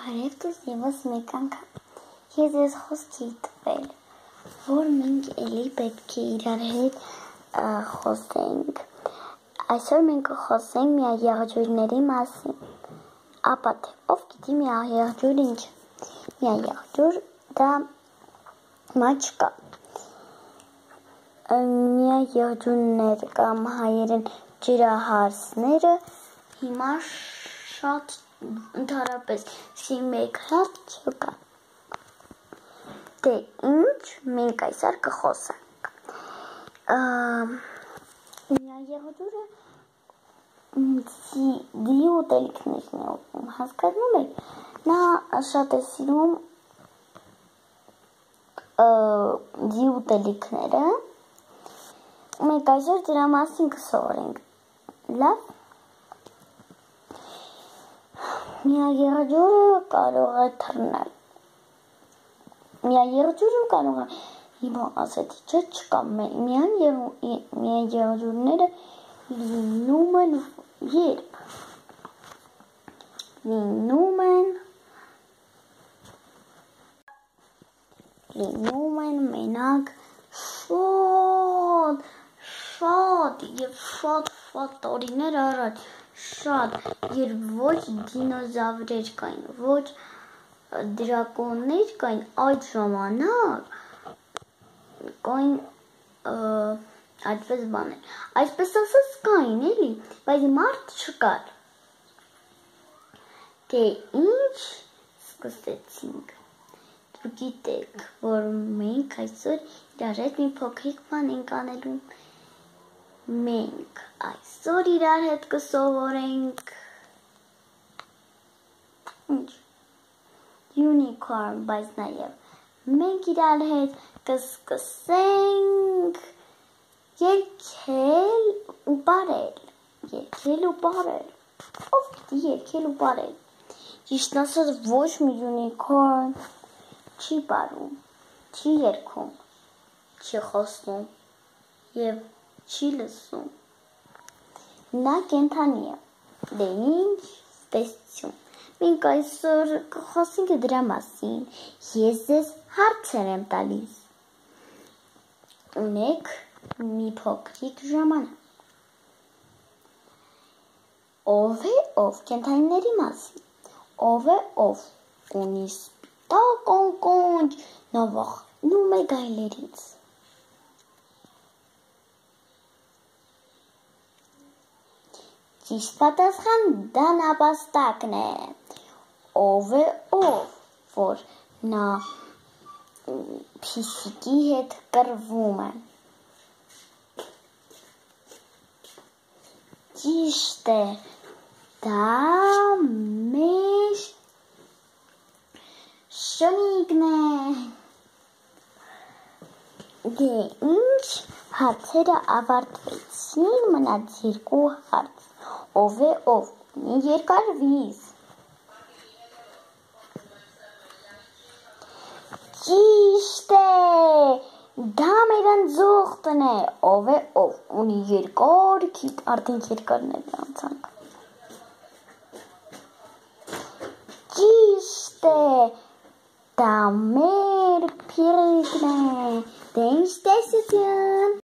Բարև ձեզ ևս մեկ անգամ։ Ես ձեզ խոսք էի տվել, որ մենք էլի պետք է իրար հետ խոսենք։ Այսօր մենք կխոսենք միաեղջյուրների մասին։ Ապա թե ով գիտի միաեղջյուր ինչ։ Միաեղջյուր դա մաչկա։ Միաեղջյուրներ կամ հայերեն ջրահարսները հիմա շատ ընդհանրապես մեկ հատ չկա։ Դե ինչ մենք այսօր կխոսենք։ Միաեղջյուրը ձի ուտելիքներն է ուտում, հասկանում եք։ Նա շատ է սիրում ձի ուտելիքները։ Մենք այսօր դրա մասին կսովորենք։ Լավ։ Միաեղջյուրը կարող է թռնել։ Միաեղջյուրը կարող է հիմա ասეთი չէ չկա։ Միաեղջյուրները լինում են երբ։ Լինում են մենակ շատ եւ շատ տարիներ առաջ, շատ, երբ ոչ դինոզավրեր կային, ոչ դրակոններ կային, այդ ժամանակ կային այդպես բաներ, այսպես ասած կային էլի, բայց մարդ չկար։ Դե ինչ սկսեցինք։ Դուք գիտեք, որ մենք այսօր իրար հետ մի փոքրիկ բան ենք անելու։ Մենք այսօր իրար հետ կսովորենք unicorn, բայց նաև մենք իրար հետ կսկսենք երգել ու բարել։ Ով գիտի երգել ու բարել։ Ճիշտ ասած ոչ մի unicorn չի բարում, չի երգում, չի խոսում և չի լսում։ Նա կենդանի է։ Դե ինչ տեսություն։ Մենք այսօր կխոսենք դրա մասին։ Ես ձեզ հարցեր եմ տալիս։ Ունեք մի փոքրիկ ժամանակ։ Ով է ով կենդանիների մասին։ Ով է ով ունի սպիտակ անկոչ, նա վախենում է գայլերից։ Ճիշտ պատասխան դա նապաստակն է։ Ով է ով, որ նա փիսիկի հետ կռվում է։ Ճիշտ է, դա մեր շնիկն է։ Դե ինչ հարցերը ավարտվեցին, մնաց երկու հարց։ Ով է ով ունի երկար վիզ։ Ճիշտ է, դա մեր ընձուղտն է։ Ով է ով ունի երկար քիթ, արդեն երկարներ անցանք։ Ճիշտ է, դա մեր փիրիկն է։ Դե ինչ տեսություն։